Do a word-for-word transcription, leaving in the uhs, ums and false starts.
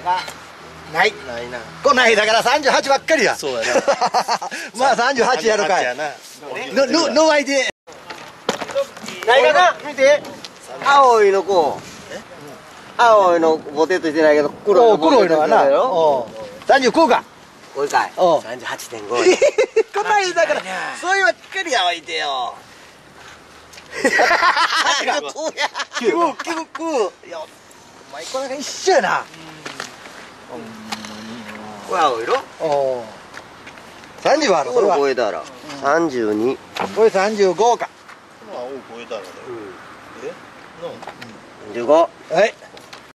かない。 ないな。 こないだからさんじゅうはちばっかりや。 そうやな。 まあさんじゅうはちやるかい。の、の、のわいで。 ないかな見て。青いのこう。青いのボテッとしてないけど、黒いの黒いのはな。さんじゅうきゅうか。 これかい。 おう。 さんじゅうはちてんご。 こないだから、そういうばっかりやおいてよ。きゅう、きゅう、きゅう。いや、お前これが一緒やな。 これ青色？ おお。さんじゅうはある。これは超えたら。さんじゅうに。 これさんじゅうごか。 青超えたらだよ。え？の？ さんじゅうご。 はい。